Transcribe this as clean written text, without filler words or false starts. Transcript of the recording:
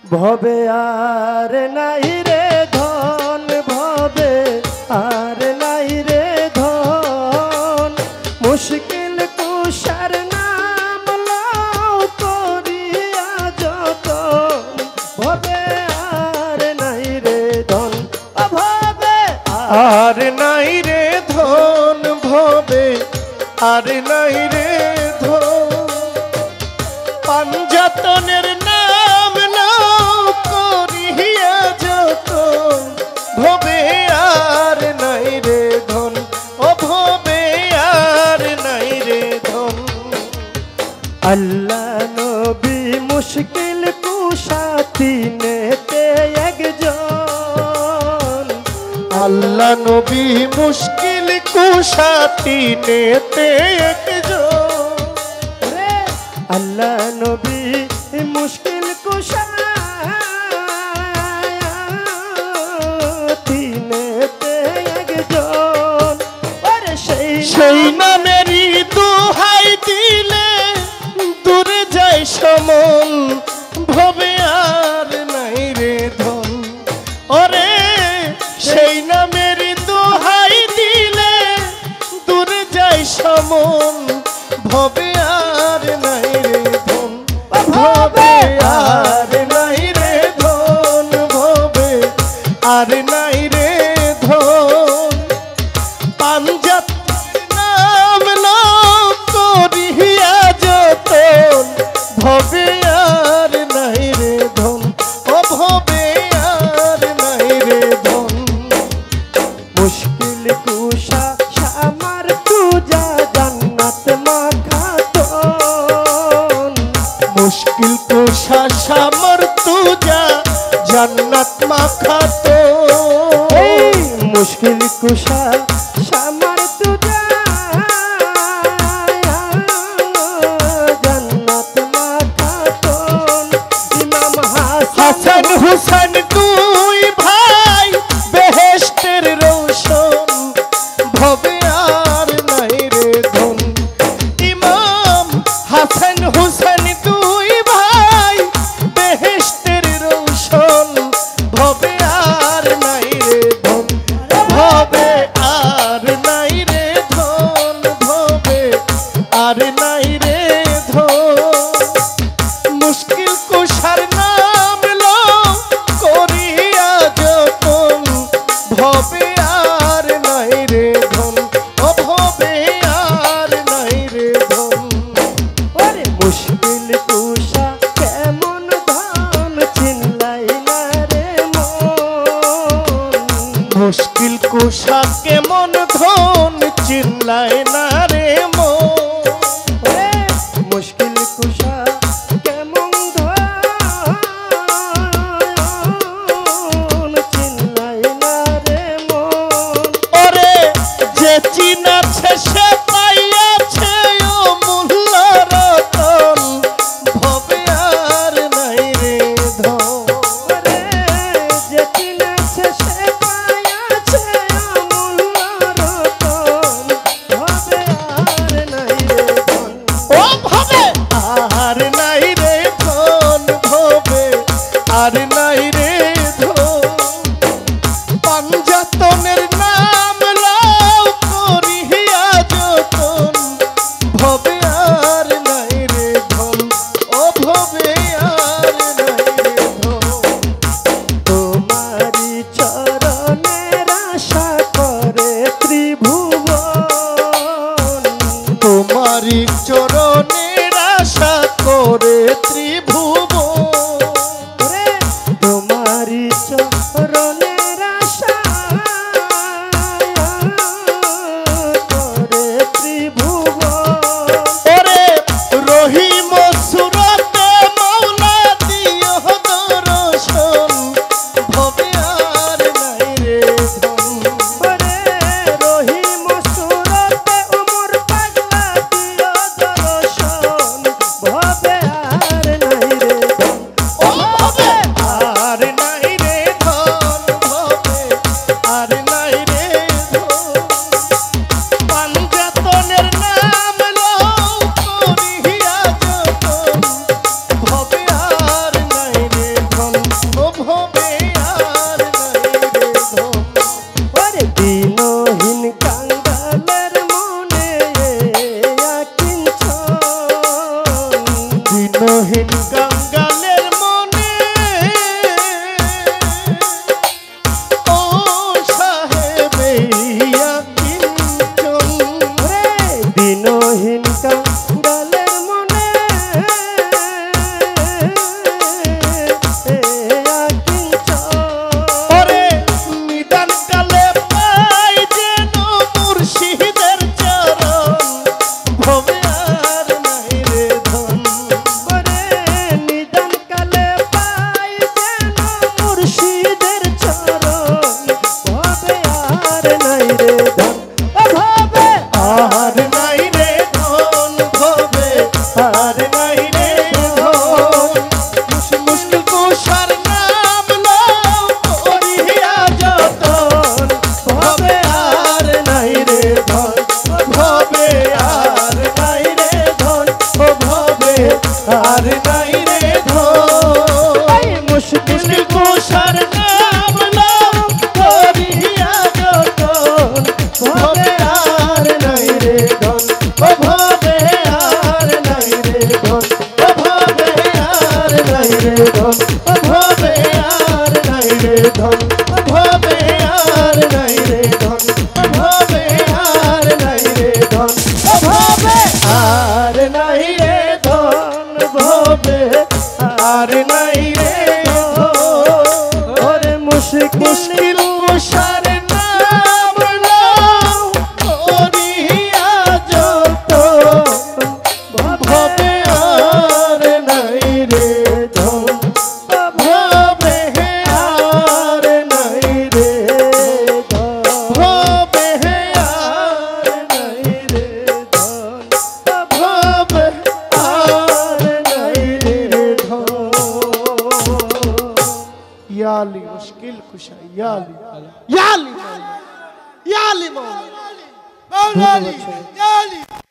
ভবে আর নাই রে ধন, ভবে আর নাই রে ধন, মুশকিল কুশার নাম লও করিয়া যতন, ভবে আর নাই রে ধন, ভবে আর নাই রে ধন, ভবে আর নাই রে ধন, পাঞ্জাতনের নাম নাও করিয়া যতন, ভবে আর নাই রে ধন, ও ভবে আর নাই রে ধন। আল্লাহ নবী মুশকিল কুশা তিনেতে একজন, আল্লাহ নবী মুশকিল কুশা তিনেতে একজন, আল্লাহ নবী মুশকিল কুশা তিনেতে একজন, সেই নামেরই দোহাই দিলে দূরে যায় সমন, ভবে আর নাই রে ধন, ওরে সেই নামেরই দোহাই দিলে দূরে যায় সমন, ভবে আর নাই রে ধন, ভবে আর নাই রে ধন, ভবে আর নাই রে ধন, পাঞ্জাত নাম নাম করিয়া যতন, ভবে আর নাই রে ধন, ও ভবে আর নাই রে ধন। মুশকিল কুশা শামার তুজা জান্নাত মাখাতন, মুশকিল কুশা শামর তুজা জান্নাত মাখাতো, মুশকিল কুশা শামার তুজা জান্নাত মাখাতন, ইমাম হাসান হুসেন দুই ভাই বেহেশতের রোশন, ভবে আর নাই রে ধন, ইমাম হাসান হুসেন দুই ভাই বেহেশতের রোশন, ভবে আর নাই রে ধন, ভবে আর নাই রে ধন, ভবে আর নাই রে ধন, মুশকিল কুশার নাম লো করিয়া যতন, ভবে আর নাই রে ধন, ও ভবে আর নাই রে ধন। ওরে মুশকিল কুশা কেমন ধন চিনলাই না রে মন, মুশকিল কুশা কেমন ধন চিনলায় না রে মন, ওরে মুশকিল কুশা কেমন ধন চিনলাই না রে মন, ওরে যে চিনাছে সে পাইয়াছে ও মোল্লা রতন, ভবে আর নাই রে ধন, ওরে যে চিনেছে সে পায়াছে অমূল্য রতন, কাঙ্গালের মনে ও সাহেবে কিঞ্চন রে দিনহীন কাঙ্গালের মনে ওরে নিদান কালে পাই যেন মুর্শিদের চরণ ভবে আর নাই রে ধন ওরে নিদান কালে পাই যেন মুর্শিদের চরণ ভবে আর নাই রে ধন ভবে আর নাই রে ধন ভবে আর নাই রে ধন মুশকিল কুশার নাম লও করিয়া যতন ভবে আর নাই রে ধন ভবে আর নাই রে ধন ও ভবে আর নাই রে ধন মুশকিল কুশার নাম লও করিয়া যতন ভবে আর নাই রে ধন ও ভবে আর নাই রে ধন ও ভবে আর নাই রে ধন ও ভবে আর নাই রে ধন ও ভবে আর নাই রে ধন ও ভবে আর নাই রে ধন ও ভবে আর নাই রে ধন ভবে আর নাই রে ধন ওরে মুশকিল কুশার নাম লও করিয়া যতন ভবে আর নাই রে ধন ভবে আর নাই রে ধন ভবে আর নাই রে ধন ভবে আর নাই রে ধন ইয়ালি মুশকিল কুশা ইয়ালি ইয়ালি ইয়ালি মৌলা ধন্যবাদ।